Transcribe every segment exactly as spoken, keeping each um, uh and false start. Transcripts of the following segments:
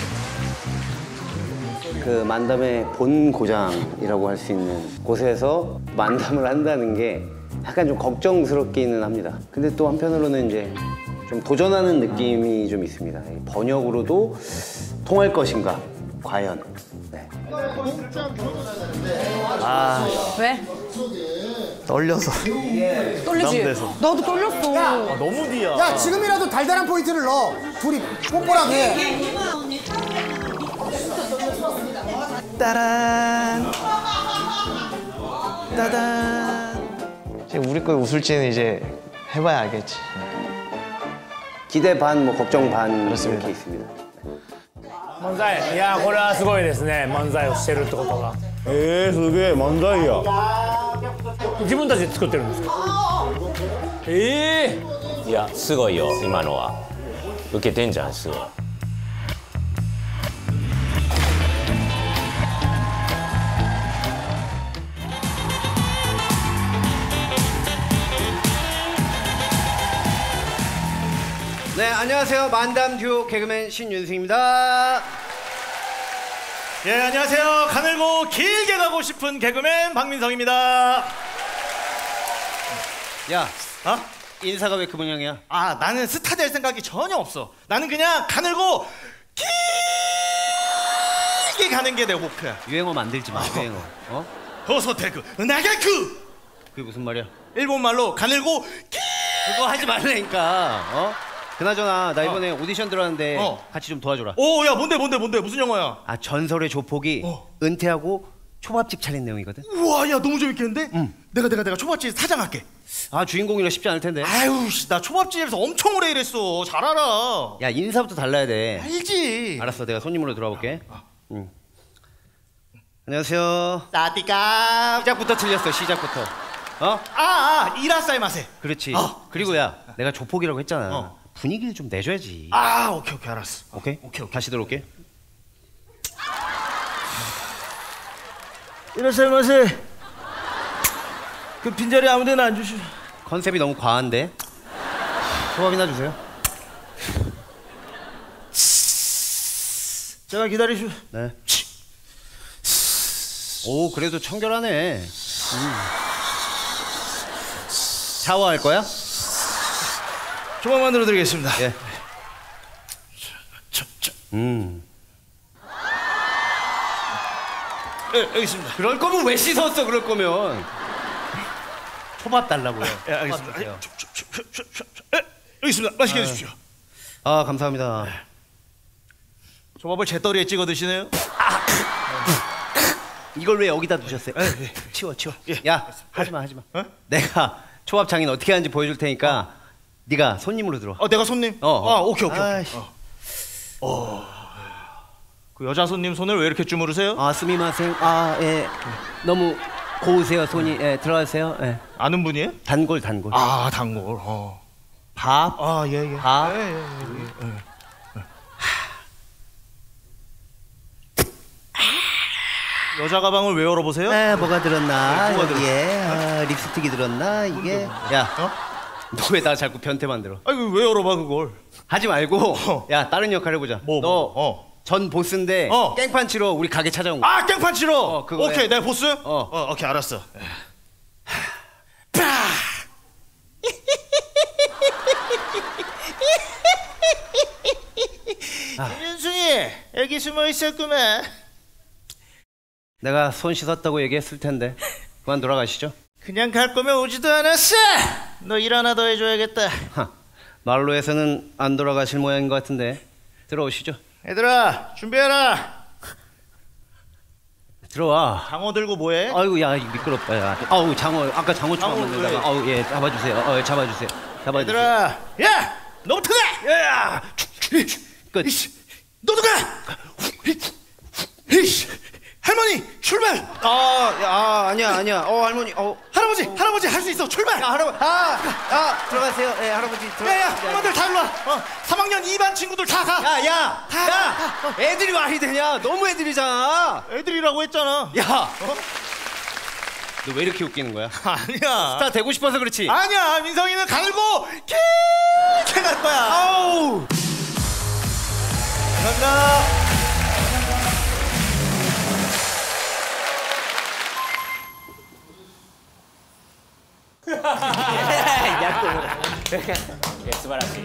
그 만담의 본 고장이라고 할 수 있는 곳에서 만담을 한다는 게 약간 좀 걱정스럽기는 합니다. 근데 또 한편으로는 이제 좀 도전하는 느낌이 좀 있습니다. 번역으로도 통할 것인가? 과연. 네. 아. 왜? 떨려서. 떨리지? 남대서. 나도 떨렸어. 아, 너무 뒤야. 야, 지금이라도 달달한 포인트를 넣어. 둘이 뽀뽀하게. 따란. 따단. 이제 우리 거 웃을지는 이제 해봐야 알겠지. 기대 반, 뭐 걱정 반 그렇습니다. 이렇게 있습니다. 漫才いやこれはすごいですね漫才をしてるってことがえー、すげえ漫才や自分たちで作ってるんですかええー、 いやすごいよ今のは受けてんじゃんすごい 네, 안녕하세요. 만담 듀오 개그맨 신윤승입니다. 예, 안녕하세요. 가늘고 길게 가고 싶은 개그맨 박민성입니다. 야, 어? 인사가 왜 그 모양이야? 아, 나는 스타 될 생각이 전혀 없어. 나는 그냥 가늘고 길게 가는 게 내 목표야. 유행어 만들지 마, 유행어. 어? 호소테크 나가쿠. 그게 무슨 말이야? 일본 말로 가늘고 길. 그거 하지 말라니까. 어? 그나저나 나 이번에 어. 오디션 들어왔는데 어. 같이 좀 도와줘라. 오, 야, 뭔데 뭔데 뭔데 무슨 영화야? 아, 전설의 조폭이 어. 은퇴하고 초밥집 차린 내용이거든. 우와, 야, 너무 재밌겠는데? 응. 내가 내가 내가 초밥집 사장할게. 아, 주인공이라 쉽지 않을 텐데. 아유, 씨, 나 초밥집에서 엄청 오래 일했어. 잘 알아. 야, 인사부터 달라야 돼. 알지. 알았어, 내가 손님으로 들어볼게. 응. 안녕하세요. 사디까. 시작부터 틀렸어, 시작부터. 어? 아, 아, 이라사이마세. 그렇지. 어. 그리고 야, 내가 조폭이라고 했잖아. 어. 분위기를 좀 내줘야지. 아, 오케이 오케이 알았어. 오케이? 오케이 오케이. 다시 들어올게. 이라사이마세. 그 빈자리 아무데나 앉으시오. 컨셉이 너무 과한데? 초밥이나 주세요. 제가 기다리시오. 네. 오, 그래도 청결하네. 음. 샤워할 거야? 조만 만들어 드리겠습니다. 예. 저, 저. 음. 예, 여기 있습니다. 그럴 거면 왜 씻었어, 그럴 거면. 초밥 달라고요. 예, 알겠습니다. 예, 저, 저, 저, 저, 저, 저. 예, 여기 있습니다. 맛있게 아. 해주십시오. 아, 감사합니다. 초밥을 제 떠리에 찍어 드시네요. 이걸 왜 여기다 두셨어요? 예, 예. 치워, 치워. 예. 야, 하지마, 하지마. 어? 내가 초밥 장인 어떻게 하는지 보여줄 테니까 어. 네가 손님으로 들어와. 어, 내가 손님? 어, 어. 아, 오케이, 오케이. 아이씨. 오케이. 어. 어. 그 여자 손님 손을 왜 이렇게 주무르세요? 아, 스미마생. 아, 예. 너무 고우세요, 손이. 예, 들어가세요. 예. 아는 분이에요? 단골, 단골. 아, 단골. 어. 밥. 아, 예, 예. 밥. 예, 예, 예, 예, 예. 여자 가방을 왜 열어보세요? 에, 뭐가 들었나? 네, 뭐가 들었어? 예, 아, 립스틱이 들었나? 이게. 야, 어? 너 왜 나 자꾸 변태 만들어? 아이고, 왜 열어봐 그걸? 하지 말고. 어. 야, 다른 역할 해보자. 뭐, 너 뭐? 어. 전 보스인데 어. 깽판 치러 우리 가게 찾아온 거. 아, 깽판 치러. 어, 그거 오케이, 해. 내가 보스. 어. 어, 오케이, 알았어. 윤승이 여기 숨어 있었구만. 내가 손 씻었다고 얘기했을 텐데. 그만 돌아가시죠. 그냥 갈 거면 오지도 않았어. 너 일 하나 더 해줘야겠다. 하, 말로 해서는 안 돌아가실 모양인 것 같은데. 들어오시죠. 얘들아, 준비해라. 들어와. 장어 들고 뭐해? 아이고, 야, 미끄럽다. 야. 아우, 장어. 아까 장어 장어 추워 왜? 먹는다가. 아우, 예, 잡아주세요. 어, 잡아주세요. 잡아주세요. 얘들아, 야, 너부터 가. 야, 끝. 너도 가. 할머니, 출발. 아, 야, 아, 아니야, 아니야. 어, 할머니. 어. 할아버지, 할아버지 할 수 있어. 출발. 야, 할아버지. 아, 아, 들어가세요. 예, 할아버지. 들어가. 야야, 엄마들 다 일로 와. 어, 삼 학년 이 반 친구들 다 가. 야, 야, 가, 야, 가, 가. 애들이 말이 되냐? 너무 애들이잖아. 애들이라고 했잖아. 야, 어? 너 왜 이렇게 웃기는 거야? 아니야. 스타 되고 싶어서 그렇지. 아니야, 민성이는 갈고 길게 갈 거야. 아우. 素晴らしい。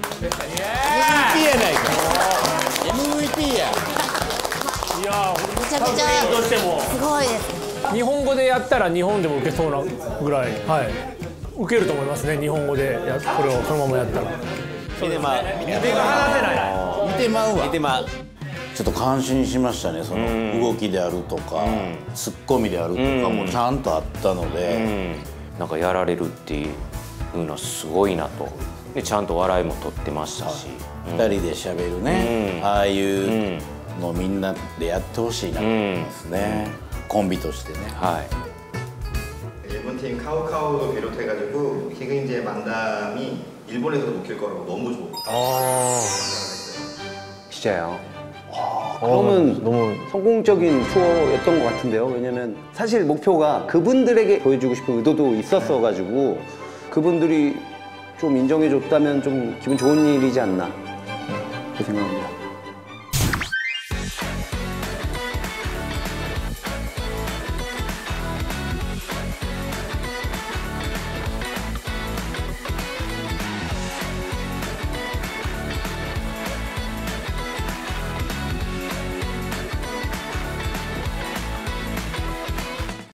エムブイピー や。 いやめちゃくちゃどうしてもすごいです。 日本語でやったら日本でも受けそうなぐらい、はい、受けると思いますね。日本語でやこれをそのままやったら。 見てまう。 目が離せない。 見てまうわ。 見てまう。 ちょっと感心しましたね。その動きであるとか、ツッコミであるとかもちゃんとあったので、 なんかやられるっていうのはすごいなと。でちゃんと笑いも取ってましたし。 二人で喋るね、ああいうのみんなでやってほしいなと思いますね。コンビとしてね。 はい。 일본팀 카우카우도 비롯해가지고 희근이의 만담이 일본에서도 웃길 거라고 너무 좋고. 진짜요. 그러면 너무 성공적인 투어였던 것 같은데요. 왜냐면 사실 목표가 그분들에게 보여주고 싶은 의도도 있었어가지고 그분들이 좀 인정해줬다면 좀 기분 좋은 일이지 않나 그렇게 생각합니다.